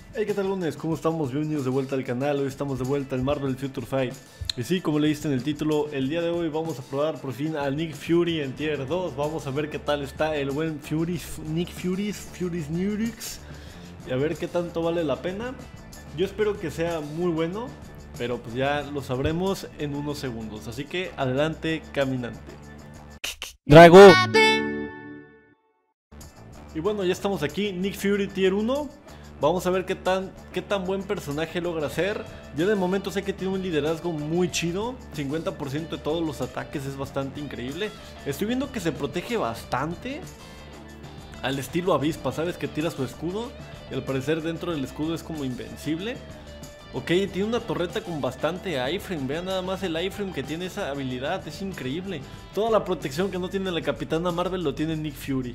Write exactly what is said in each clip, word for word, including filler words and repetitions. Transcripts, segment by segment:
Hey, ¿qué tal, lunes? ¿Cómo estamos? Bienvenidos de vuelta al canal. Hoy estamos de vuelta en Marvel Future Fight. Y sí, como leíste en el título, el día de hoy vamos a probar por fin al Nick Fury en Tier dos. Vamos a ver qué tal está el buen Fury, Nick Fury, Fury's Nurix. Y a ver qué tanto vale la pena. Yo espero que sea muy bueno, pero pues ya lo sabremos en unos segundos. Así que adelante, caminante. Drago. Y bueno, ya estamos aquí, Nick Fury Tier uno. Vamos a ver qué tan, qué tan buen personaje logra ser. Yo de momento sé que tiene un liderazgo muy chido. cincuenta por ciento de todos los ataques es bastante increíble. Estoy viendo que se protege bastante al estilo avispa, ¿sabes? Que tira su escudo y al parecer dentro del escudo es como invencible. Ok, tiene una torreta con bastante iframe. Vean nada más el iframe que tiene esa habilidad, es increíble. Toda la protección que no tiene la Capitana Marvel lo tiene Nick Fury.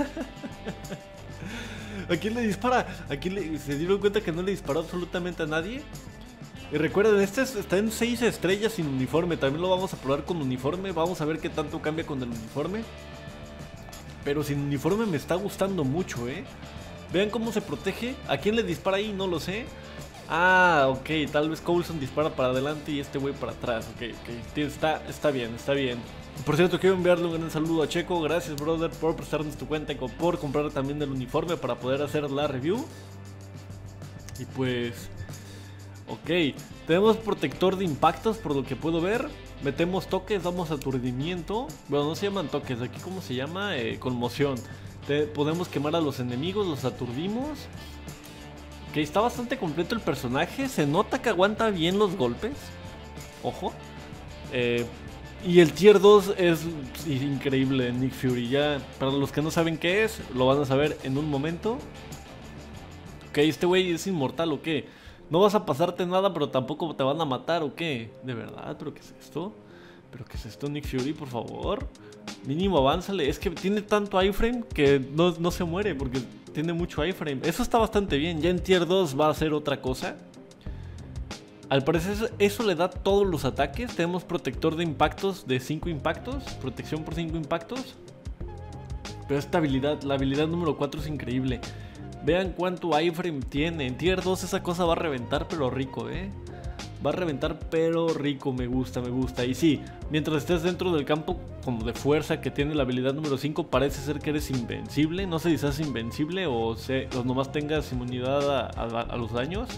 ¿A quién le dispara? ¿A quién le... ¿Se dieron cuenta que no le disparó absolutamente a nadie? Y recuerden, este es, está en seis estrellas sin uniforme. También lo vamos a probar con uniforme. Vamos a ver qué tanto cambia con el uniforme. Pero sin uniforme me está gustando mucho, ¿eh? Vean cómo se protege. ¿A quién le dispara ahí? No lo sé. Ah, ok, tal vez Coulson dispara para adelante y este güey para atrás. Ok, ok, está, está bien, está bien. Por cierto, quiero enviarle un gran saludo a Checo. Gracias, brother, por prestarnos tu cuenta y por comprar también el uniforme para poder hacer la review. Y pues... ok, tenemos protector de impactos por lo que puedo ver. Metemos toques, damos aturdimiento. Bueno, no se llaman toques, aquí ¿cómo se llama? Eh, conmoción. Te, podemos quemar a los enemigos, los aturdimos. Ok, está bastante completo el personaje. Se nota que aguanta bien los golpes. Ojo. Eh... Y el tier dos es increíble, Nick Fury. Ya, para los que no saben qué es, lo van a saber en un momento. Ok, este güey es inmortal o qué. No vas a pasarte nada, pero tampoco te van a matar o qué. De verdad, ¿pero qué es esto? ¿Pero qué es esto, Nick Fury, por favor? Mínimo avánzale. Es que tiene tanto iframe que no, no se muere porque tiene mucho iframe. Eso está bastante bien. Ya en tier dos va a ser otra cosa. Al parecer eso le da todos los ataques. Tenemos protector de impactos de cinco impactos. Protección por cinco impactos. Pero esta habilidad, la habilidad número cuatro es increíble. Vean cuánto iframe tiene. En tier dos esa cosa va a reventar pero rico, eh. Va a reventar pero rico, me gusta, me gusta. Y sí, mientras estés dentro del campo como de fuerza que tiene la habilidad número cinco, parece ser que eres invencible. No sé si seas invencible o, se, o nomás tengas inmunidad a, a, a los daños.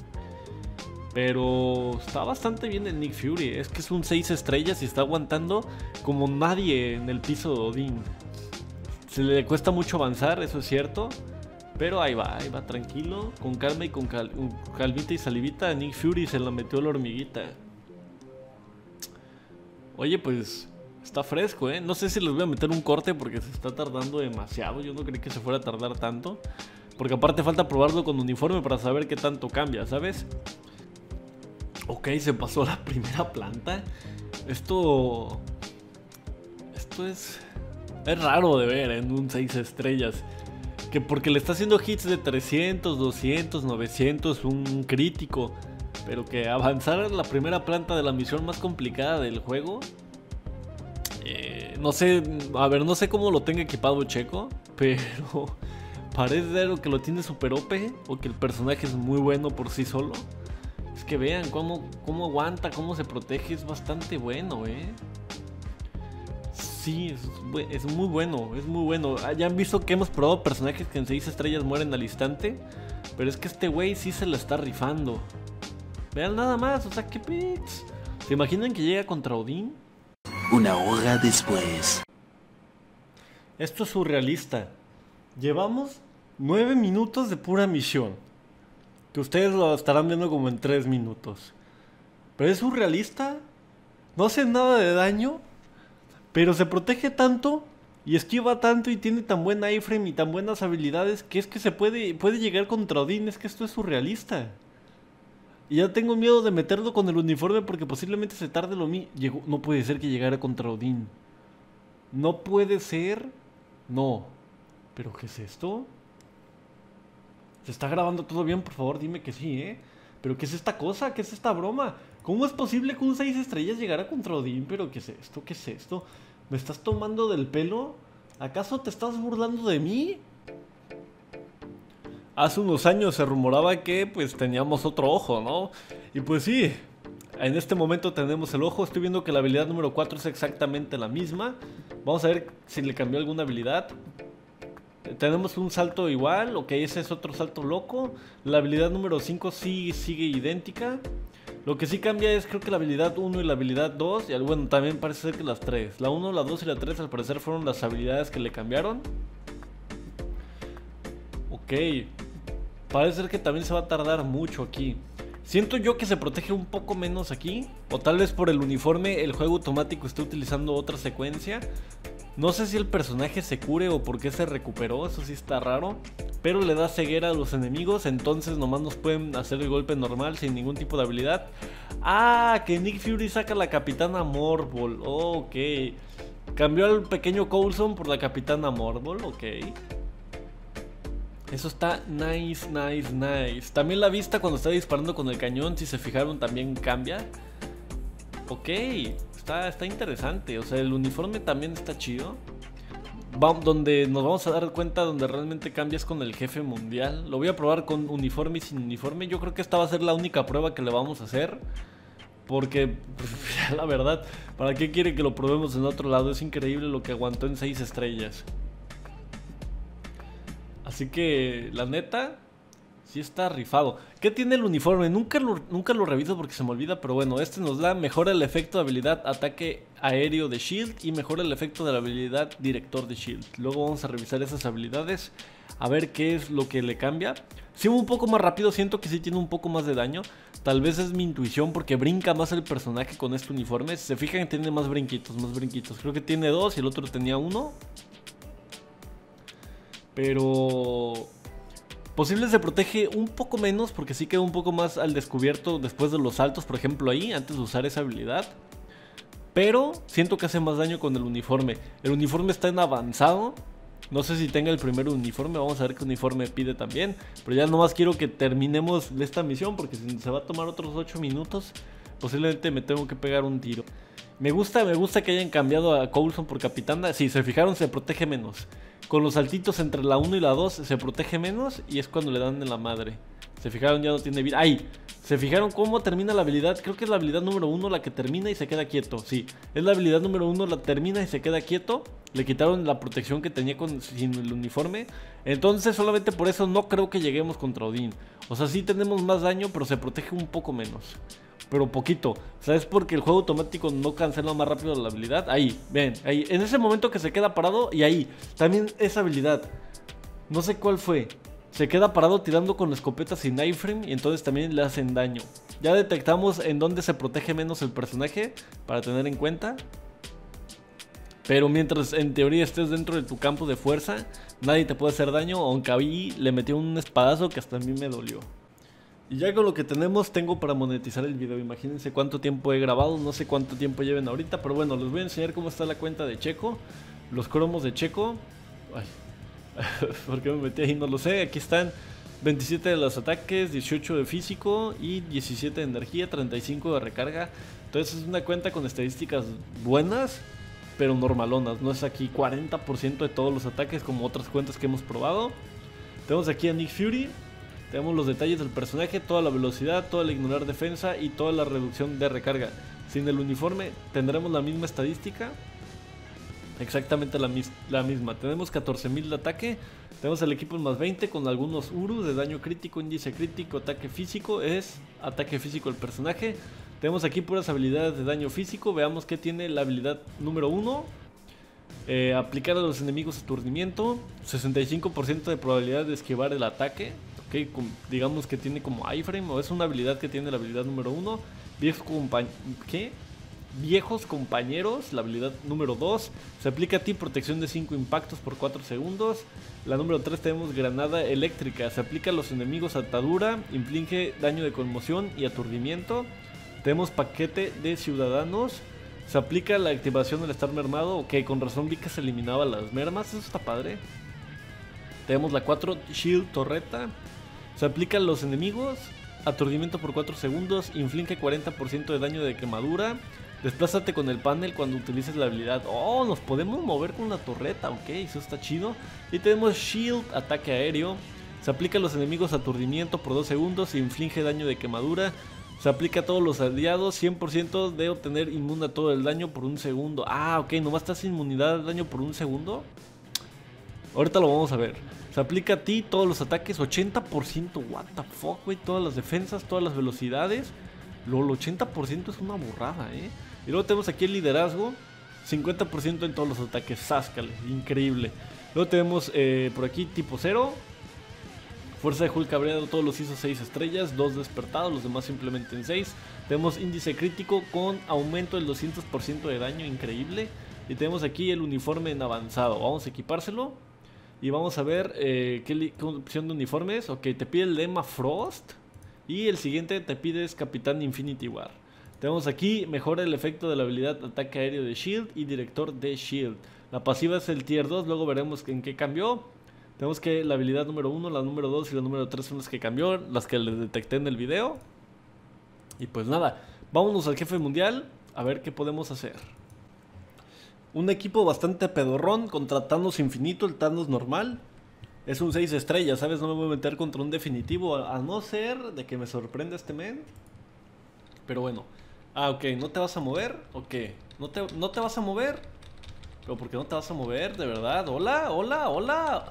Pero está bastante bien el Nick Fury. Es que es un seis estrellas y está aguantando como nadie en el piso de Odín. Se le cuesta mucho avanzar, eso es cierto. Pero ahí va, ahí va tranquilo. Con calma y con cal calvita y salivita. Nick Fury se la metió la hormiguita. Oye, pues está fresco, ¿eh? No sé si les voy a meter un corte porque se está tardando demasiado. Yo no creí que se fuera a tardar tanto. Porque aparte falta probarlo con uniforme para saber qué tanto cambia, ¿sabes? Ok, se pasó la primera planta. Esto... Esto es... Es raro de ver en un seis estrellas. Que porque le está haciendo hits de trescientos, doscientos, novecientos, un crítico. Pero que avanzar en la primera planta de la misión más complicada del juego... Eh, no sé, a ver, no sé cómo lo tenga equipado Checo. Pero... parece que lo tiene super O P. O que el personaje es muy bueno por sí solo. Es que vean cómo, cómo aguanta, cómo se protege, es bastante bueno, eh. Sí, es, es muy bueno, es muy bueno. Ya han visto que hemos probado personajes que en seis estrellas mueren al instante. Pero es que este güey sí se la está rifando. Vean nada más, o sea, qué pits. ¿Se imaginan que llega contra Odín? Una hora después. Esto es surrealista. Llevamos nueve minutos de pura misión. Que ustedes lo estarán viendo como en tres minutos. Pero es surrealista. No hace nada de daño. Pero se protege tanto. Y esquiva tanto y tiene tan buen iframe y tan buenas habilidades. Que es que se puede, puede llegar contra Odín. Es que esto es surrealista. Y ya tengo miedo de meterlo con el uniforme. Porque posiblemente se tarde lo mismo. No puede ser que llegara contra Odín. No puede ser. No. ¿Pero qué es esto? ¿Se está grabando todo bien? Por favor, dime que sí, ¿eh? ¿Pero qué es esta cosa? ¿Qué es esta broma? ¿Cómo es posible que un seis estrellas llegara contra Odín? ¿Pero qué es esto? ¿Qué es esto? ¿Me estás tomando del pelo? ¿Acaso te estás burlando de mí? hace unos años se rumoraba que pues teníamos otro ojo, ¿no? Y pues sí, en este momento tenemos el ojo. Estoy viendo que la habilidad número cuatro es exactamente la misma. Vamos a ver si le cambió alguna habilidad. Tenemos un salto igual, ok, ese es otro salto loco. La habilidad número cinco sí sigue idéntica. Lo que sí cambia es creo que la habilidad uno y la habilidad dos. Y bueno, también parece ser que las tres. La uno, la dos y la tres al parecer fueron las habilidades que le cambiaron. Ok. Parece ser que también se va a tardar mucho aquí. Siento yo que se protege un poco menos aquí. O tal vez por el uniforme el juego automático esté utilizando otra secuencia. No sé si el personaje se cure o por qué se recuperó, eso sí está raro. Pero le da ceguera a los enemigos, entonces nomás nos pueden hacer el golpe normal sin ningún tipo de habilidad. Ah, que Nick Fury saca a la Capitana Marvel, oh, ok. Cambió al pequeño Coulson por la Capitana Marvel, ok. Eso está nice, nice, nice. También la vista cuando está disparando con el cañón, si se fijaron, también cambia. Ok. Está, está interesante, o sea, el uniforme también está chido. Va, donde nos vamos a dar cuenta donde realmente cambias con el jefe mundial. Lo voy a probar con uniforme y sin uniforme. Yo creo que esta va a ser la única prueba que le vamos a hacer. Porque, pues, la verdad, ¿para qué quiere que lo probemos en otro lado? Es increíble lo que aguantó en seis estrellas. Así que, la neta... sí está rifado. ¿Qué tiene el uniforme? Nunca lo, nunca lo reviso porque se me olvida, pero bueno, este nos da mejora el efecto de habilidad ataque aéreo de Shield y mejora el efecto de la habilidad director de Shield. Luego vamos a revisar esas habilidades, a ver qué es lo que le cambia. Si va un poco más rápido, siento que sí tiene un poco más de daño. Tal vez es mi intuición porque brinca más el personaje con este uniforme. Si se fijan, tiene más brinquitos, más brinquitos. Creo que tiene dos y el otro tenía uno. Pero... posible se protege un poco menos porque sí queda un poco más al descubierto después de los saltos, por ejemplo ahí, antes de usar esa habilidad. Pero siento que hace más daño con el uniforme. El uniforme está en avanzado. No sé si tenga el primer uniforme, vamos a ver qué uniforme pide también. Pero ya nomás quiero que terminemos esta misión porque si se va a tomar otros ocho minutos, posiblemente me tengo que pegar un tiro. Me gusta, me gusta que hayan cambiado a Coulson por Capitana. Si se fijaron, se protege menos. Con los saltitos entre la uno y la dos se protege menos y es cuando le dan en la madre. Se fijaron, ya no tiene vida. ¡Ay! ¿Se fijaron cómo termina la habilidad? Creo que es la habilidad número uno la que termina y se queda quieto. Sí, es la habilidad número uno, la termina y se queda quieto. Le quitaron la protección que tenía con, sin el uniforme. Entonces solamente por eso no creo que lleguemos contra Odín. O sea, sí tenemos más daño, pero se protege un poco menos. Pero poquito, o sea, es porque el juego automático no cancela más rápido la habilidad. Ahí, ven, ahí, en ese momento que se queda parado. Y ahí, también esa habilidad, no sé cuál fue. Se queda parado tirando con la escopeta sin iframe y entonces también le hacen daño. Ya detectamos en dónde se protege menos el personaje, para tener en cuenta. Pero mientras en teoría estés dentro de tu campo de fuerza, nadie te puede hacer daño, aunque ahí le metió un espadazo que hasta a mí me dolió. Y ya con lo que tenemos tengo para monetizar el video. Imagínense cuánto tiempo he grabado, no sé cuánto tiempo lleven ahorita, pero bueno, les voy a enseñar cómo está la cuenta de Checo. Los cromos de Checo. Ay, ¿por qué me metí ahí? No lo sé. Aquí están veintisiete de los ataques, dieciocho de físico y diecisiete de energía, treinta y cinco de recarga. Entonces es una cuenta con estadísticas buenas, pero normalonas. No es aquí cuarenta por ciento de todos los ataques como otras cuentas que hemos probado. Tenemos aquí a Nick Fury. Tenemos los detalles del personaje, toda la velocidad, toda la ignorar defensa y toda la reducción de recarga. Sin el uniforme tendremos la misma estadística. Exactamente la, mis la misma. Tenemos catorce mil de ataque. Tenemos el equipo en más veinte con algunos U R U de daño crítico, índice crítico, ataque físico. Es ataque físico el personaje. Tenemos aquí puras habilidades de daño físico. Veamos qué tiene la habilidad número uno. Eh, aplicar a los enemigos aturdimiento. sesenta y cinco por ciento de probabilidad de esquivar el ataque. Okay, digamos que tiene como iframe, o es una habilidad que tiene la habilidad número uno. Viejos, compa ¿qué? Viejos compañeros, la habilidad número dos. Se aplica a ti protección de cinco impactos por cuatro segundos. La número tres tenemos granada eléctrica. Se aplica a los enemigos atadura, inflige daño de conmoción y aturdimiento. Tenemos paquete de ciudadanos. Se aplica la activación del estar mermado. Ok, con razón vi que se eliminaba las mermas, eso está padre. Tenemos la cuatro, Shield Torreta. Se aplica a los enemigos, aturdimiento por cuatro segundos, inflige cuarenta por ciento de daño de quemadura. Desplázate con el panel cuando utilices la habilidad. Oh, nos podemos mover con la torreta, ok, eso está chido. Y tenemos Shield, ataque aéreo. Se aplica a los enemigos aturdimiento por dos segundos. Se inflige daño de quemadura. Se aplica a todos los aliados. cien por ciento de obtener inmune a todo el daño por un segundo. Ah, ok, nomás estás inmunidad al daño por un segundo. Ahorita lo vamos a ver. Se aplica a ti todos los ataques. ochenta por ciento, what the fuck, güey. Todas las defensas, todas las velocidades. El ochenta por ciento es una burrada, eh. Y luego tenemos aquí el liderazgo. cincuenta por ciento en todos los ataques. Sáscale, increíble. Luego tenemos eh, por aquí tipo cero. Fuerza de Hulk cabreado, todos los hizo seis estrellas, dos despertados, los demás simplemente en seis. Tenemos índice crítico con aumento del doscientos por ciento de daño, increíble. Y tenemos aquí el uniforme en avanzado, vamos a equipárselo. Y vamos a ver eh, qué, qué opción de uniformes. Ok, te pide el lema Frost. Y el siguiente te pide es Capitán Infinity War. Tenemos aquí, mejora el efecto de la habilidad ataque aéreo de Shield y director de Shield. La pasiva es el tier dos, luego veremos en qué cambió. Tenemos que la habilidad número uno, la número dos y la número tres son las que cambió, las que les detecté en el video. Y pues nada, vámonos al jefe mundial a ver qué podemos hacer. Un equipo bastante pedorrón contra Thanos infinito, el Thanos normal. Es un seis estrellas, ¿sabes? No me voy a meter contra un definitivo, a, a no ser de que me sorprenda este men. Pero bueno. Ah, ok, ¿no te vas a mover? Ok, ¿no te, no te vas a mover? ¿Pero por qué no te vas a mover? ¿De verdad? ¿Hola? ¿Hola? ¿Hola?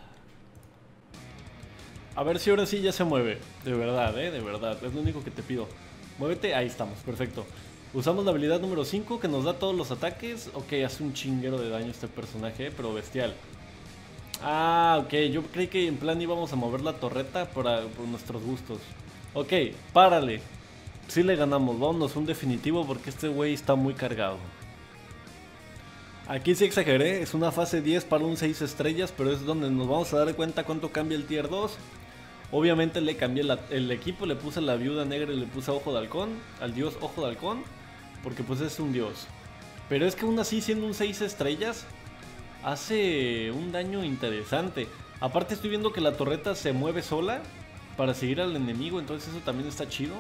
A ver si ahora sí ya se mueve. De verdad, eh, de verdad. Es lo único que te pido. Muévete, ahí estamos, perfecto. Usamos la habilidad número cinco que nos da todos los ataques. Ok, hace un chinguero de daño este personaje, pero bestial. Ah, ok, yo creí que en plan íbamos a mover la torreta para, por nuestros gustos. Ok, párale. Sí le ganamos, vámonos un definitivo porque este güey está muy cargado. Aquí sí exageré, es una fase diez para un seis estrellas, pero es donde nos vamos a dar cuenta cuánto cambia el tier dos. Obviamente le cambié la, el equipo, le puse la viuda negra y le puse Ojo de Halcón, al dios Ojo de Halcón, porque pues es un dios. Pero es que aún así siendo un seis estrellas, hace un daño interesante. Aparte estoy viendo que la torreta se mueve sola para seguir al enemigo, entonces eso también está chido.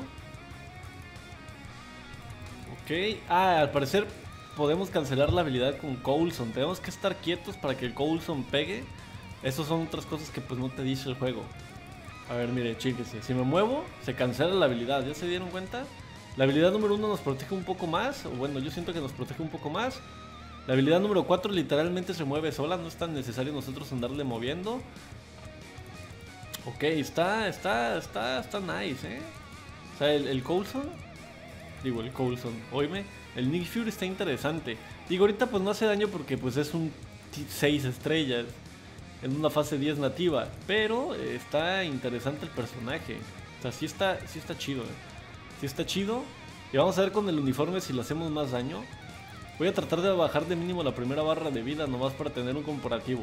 Ok, ah, al parecer podemos cancelar la habilidad con Coulson. Tenemos que estar quietos para que el Coulson pegue. Esas son otras cosas que pues no te dice el juego. A ver, mire, chíquese. Si me muevo, se cancela la habilidad. ¿Ya se dieron cuenta? La habilidad número uno nos protege un poco más. O bueno, yo siento que nos protege un poco más. La habilidad número cuatro literalmente se mueve sola. No es tan necesario nosotros andarle moviendo. Ok, está, está, está, está nice, ¿eh? O sea, el, el Coulson. Digo, el Coulson. Oíme. El Nick Fury está interesante. Digo, ahorita pues no hace daño porque pues es un seis estrellas en una fase diez nativa, pero eh, está interesante el personaje. O sea, sí está, sí está chido, eh. Sí está chido. Y vamos a ver con el uniforme si le hacemos más daño. Voy a tratar de bajar de mínimo la primera barra de vida, nomás para tener un comparativo.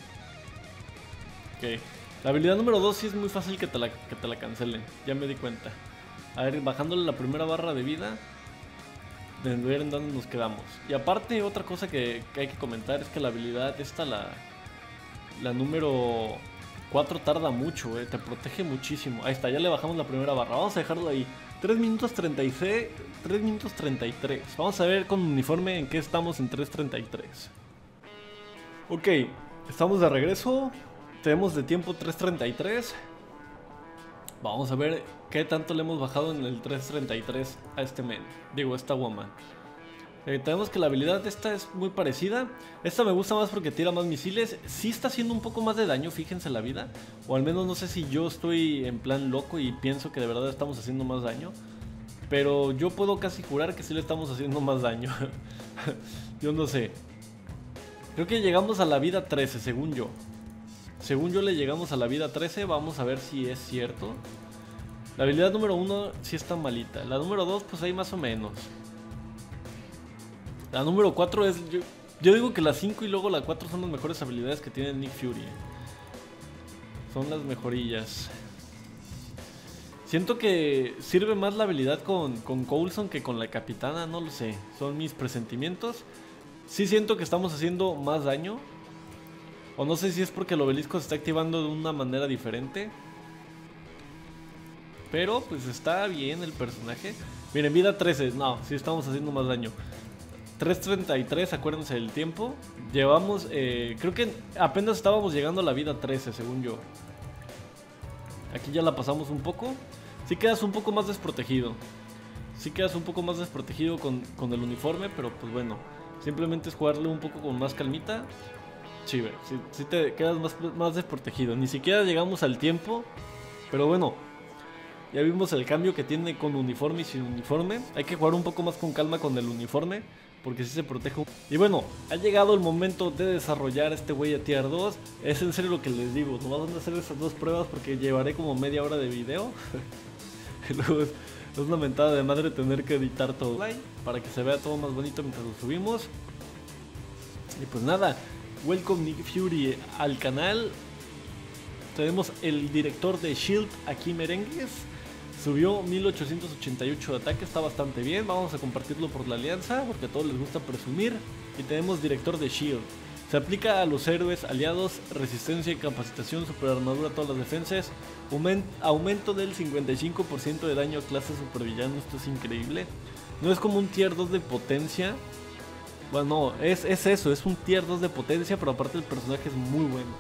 Ok. La habilidad número dos sí es muy fácil que te la, que te la cancelen. Ya me di cuenta. A ver, bajándole la primera barra de vida, de ver en dónde nos quedamos. Y aparte, otra cosa que, que hay que comentar es que la habilidad esta, la, la número cuatro, tarda mucho, eh, te protege muchísimo. Ahí está, ya le bajamos la primera barra. Vamos a dejarlo ahí. tres minutos treinta y seis, tres minutos treinta y tres. Vamos a ver con uniforme en qué estamos en tres treinta y tres. Ok, estamos de regreso. Tenemos de tiempo tres treinta y tres. Vamos a ver qué tanto le hemos bajado en el tres treinta y tres a este men. Digo, esta woman. Eh, tenemos que la habilidad de esta es muy parecida. Esta me gusta más porque tira más misiles. Sí está haciendo un poco más de daño, fíjense la vida. O al menos no sé si yo estoy en plan loco y pienso que de verdad estamos haciendo más daño. Pero yo puedo casi jurar que sí le estamos haciendo más daño. Yo no sé. Creo que llegamos a la vida trece, según yo. Según yo le llegamos a la vida trece, vamos a ver si es cierto. La habilidad número uno sí está malita. La número dos pues ahí más o menos. La número cuatro es... Yo, yo digo que la cinco y luego la cuatro son las mejores habilidades que tiene Nick Fury. Son las mejorillas. Siento que sirve más la habilidad con, con Coulson que con la Capitana, no lo sé. Son mis presentimientos. Sí siento que estamos haciendo más daño. O no sé si es porque el obelisco se está activando de una manera diferente. Pero pues está bien el personaje. Miren, vida trece. No, sí estamos haciendo más daño. tres treinta y tres, acuérdense del tiempo. Llevamos, eh, creo que apenas estábamos llegando a la vida trece, según yo. Aquí ya la pasamos un poco. Sí quedas un poco más desprotegido. Sí quedas un poco más desprotegido con, con el uniforme, pero pues bueno. Simplemente es jugarle un poco con más calmita. Sí, ve, sí, sí te quedas más, más desprotegido. Ni siquiera llegamos al tiempo. Pero bueno, ya vimos el cambio que tiene con uniforme y sin uniforme. Hay que jugar un poco más con calma con el uniforme, porque sí se protege. Y bueno, ha llegado el momento de desarrollar este güey a tier dos. Es en serio lo que les digo. Nomás van a hacer esas dos pruebas porque llevaré como media hora de video. Y luego es, es una mentada de madre tener que editar todo para que se vea todo más bonito mientras lo subimos. Y pues nada, welcome Nick Fury al canal. Tenemos el director de Shield aquí, Merengues. Subió mil ochocientos ochenta y ocho de ataque, está bastante bien. Vamos a compartirlo por la alianza porque a todos les gusta presumir. Y tenemos director de Shield. Se aplica a los héroes aliados, resistencia y capacitación, super armadura a todas las defensas. Aument aumento del cincuenta y cinco por ciento de daño a clase supervillano, esto es increíble. No es como un tier dos de potencia. Bueno, no, es, es eso, es un tier dos de potencia, pero aparte el personaje es muy bueno.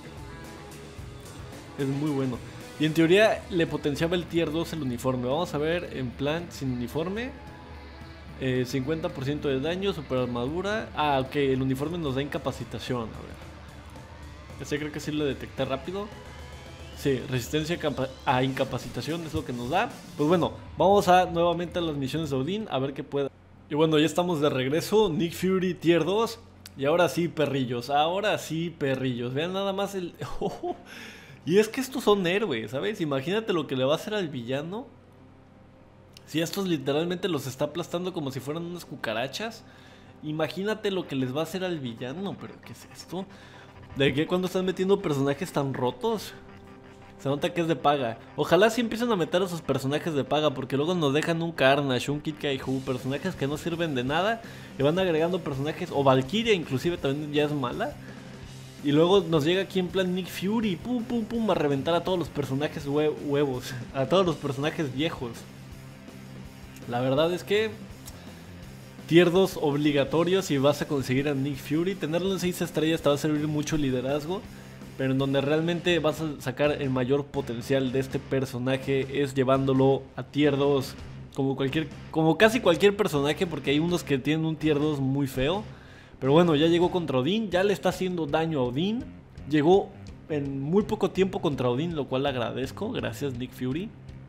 Es muy bueno. Y en teoría le potenciaba el tier dos el uniforme. Vamos a ver en plan sin uniforme. eh, cincuenta por ciento de daño, super armadura. Ah, ok, el uniforme nos da incapacitación. A ver. Ese creo que sí lo detecté rápido. Sí, resistencia a incapacitación es lo que nos da. Pues bueno, vamos a nuevamente a las misiones de Odín. A ver qué pueda. Y bueno, ya estamos de regreso. Nick Fury tier dos. Y ahora sí, perrillos. Ahora sí, perrillos. Vean nada más el... Y es que estos son héroes, ¿sabes? Imagínate lo que le va a hacer al villano. Si estos literalmente los está aplastando como si fueran unas cucarachas. Imagínate lo que les va a hacer al villano. ¿Pero qué es esto? ¿De qué cuando están metiendo personajes tan rotos? Se nota que es de paga. Ojalá sí empiecen a meter a sus personajes de paga, porque luego nos dejan un Carnage, un Kid Kaihu, personajes que no sirven de nada. Y van agregando personajes, o Valkyria inclusive también ya es mala. Y luego nos llega aquí en plan Nick Fury, pum pum pum, a reventar a todos los personajes hue huevos, a todos los personajes viejos. La verdad es que tier dos obligatorio si vas a conseguir a Nick Fury. Tenerlo en seis estrellas te va a servir mucho liderazgo, pero en donde realmente vas a sacar el mayor potencial de este personaje es llevándolo a tier dos, como cualquier, como casi cualquier personaje, porque hay unos que tienen un tier dos muy feo. Pero bueno, ya llegó contra Odín, ya le está haciendo daño a Odín. Llegó en muy poco tiempo contra Odín, lo cual agradezco. Gracias Nick Fury.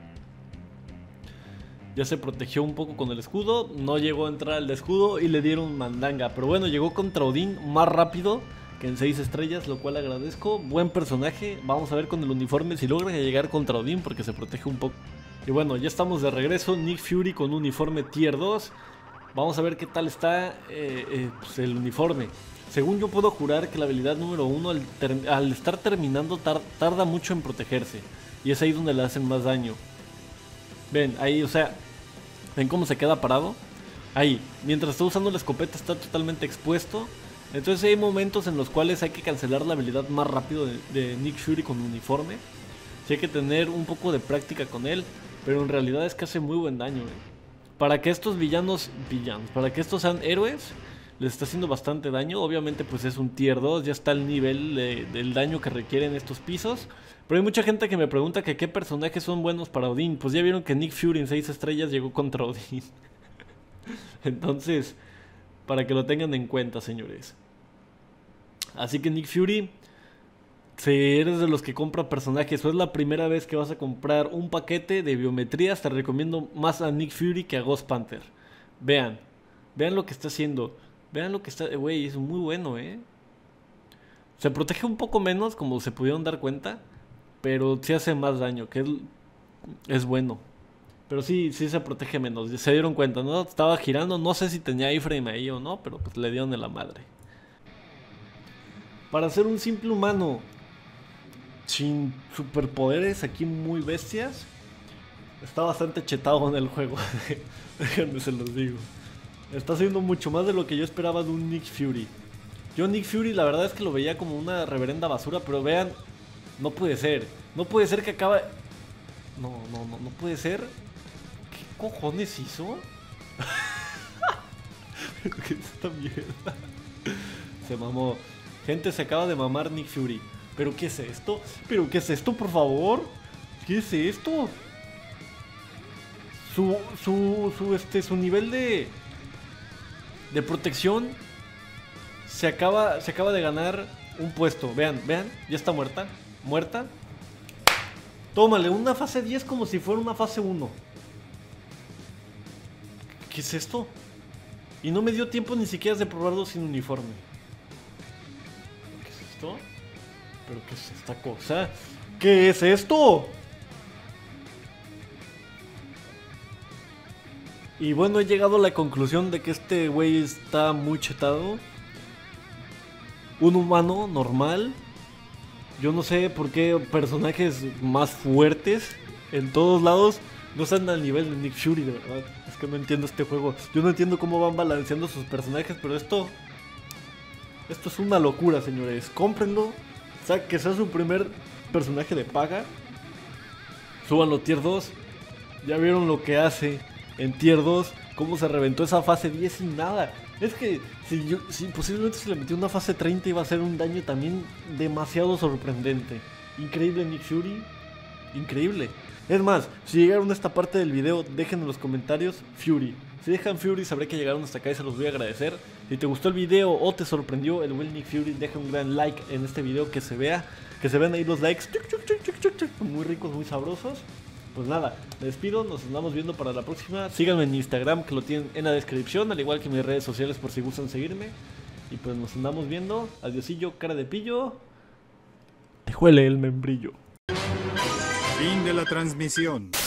Ya se protegió un poco con el escudo. No llegó a entrar al de escudo y le dieron mandanga. Pero bueno, llegó contra Odín más rápido que en seis estrellas, lo cual agradezco. Buen personaje. Vamos a ver con el uniforme si logra llegar contra Odín porque se protege un poco. Y bueno, ya estamos de regreso. Nick Fury con uniforme tier dos. Vamos a ver qué tal está eh, eh, pues el uniforme. Según yo puedo jurar que la habilidad número uno al, al estar terminando tar tarda mucho en protegerse. Y es ahí donde le hacen más daño. Ven, ahí, o sea, ven cómo se queda parado. Ahí, mientras está usando la escopeta está totalmente expuesto. Entonces hay momentos en los cuales hay que cancelar la habilidad más rápido de, de Nick Fury con uniforme. Sí hay que tener un poco de práctica con él, pero en realidad es que hace muy buen daño, eh. Para que estos villanos, villanos, para que estos sean héroes, les está haciendo bastante daño. Obviamente pues es un tier dos, ya está el nivel de, del daño que requieren estos pisos. Pero hay mucha gente que me pregunta que qué personajes son buenos para Odín. Pues ya vieron que Nick Fury en seis estrellas llegó contra Odín. Entonces, para que lo tengan en cuenta, señores. Así que Nick Fury, si eres de los que compra personajes o es la primera vez que vas a comprar un paquete de biometrías, te recomiendo más a Nick Fury que a Ghost Panther. Vean, vean lo que está haciendo. Vean lo que está, güey, es muy bueno, eh. Se protege un poco menos, como se pudieron dar cuenta, pero sí hace más daño, que es, es bueno. Pero sí, sí se protege menos, se dieron cuenta, ¿no? Estaba girando, no sé si tenía iframe ahí o no, pero pues le dieron de la madre. Para ser un simple humano sin superpoderes aquí muy bestias, está bastante chetado en el juego. Déjenme se los digo. Está haciendo mucho más de lo que yo esperaba de un Nick Fury. Yo Nick Fury la verdad es que lo veía como una reverenda basura, pero vean, no puede ser. No puede ser que acaba... No, no, no, no puede ser. ¿Qué cojones hizo? ¿Qué es esta mierda? Se mamó. Gente, se acaba de mamar Nick Fury. ¿Pero qué es esto? ¿Pero qué es esto, por favor? ¿Qué es esto? Su, su, su, este, su nivel de, de protección se acaba, se acaba de ganar un puesto. Vean, vean, ya está muerta, muerta. Tómale, una fase diez como si fuera una fase uno. ¿Qué es esto? Y no me dio tiempo ni siquiera de probarlo sin uniforme. ¿Qué es esto? ¿Pero qué es esta cosa? ¿Qué es esto? Y bueno, he llegado a la conclusión de que este güey está muy chetado. Un humano normal. Yo no sé por qué personajes más fuertes en todos lados no están al nivel de Nick Fury, de verdad. Es que no entiendo este juego. Yo no entiendo cómo van balanceando sus personajes, pero esto... Esto es una locura, señores. Cómprenlo. O sea, que sea su primer personaje de paga. Súbanlo tier dos. Ya vieron lo que hace en tier dos. Cómo se reventó esa fase diez sin nada. Es que si, yo, si posiblemente se le metió una fase treinta iba a ser un daño también demasiado sorprendente. Increíble Nick Fury. Increíble. Es más, si llegaron a esta parte del video, dejen en los comentarios Fury. Si dejan Fury, sabré que llegaron hasta acá y se los voy a agradecer. Si te gustó el video o te sorprendió el buen Nick Fury, deja un gran like en este video, que se vea, que se vean ahí los likes. Muy ricos, muy sabrosos. Pues nada, me despido, nos andamos viendo para la próxima. Síganme en Instagram, que lo tienen en la descripción, al igual que mis redes sociales por si gustan seguirme. Y pues nos andamos viendo. Adiosillo, cara de pillo. Te huele el membrillo. Fin de la transmisión.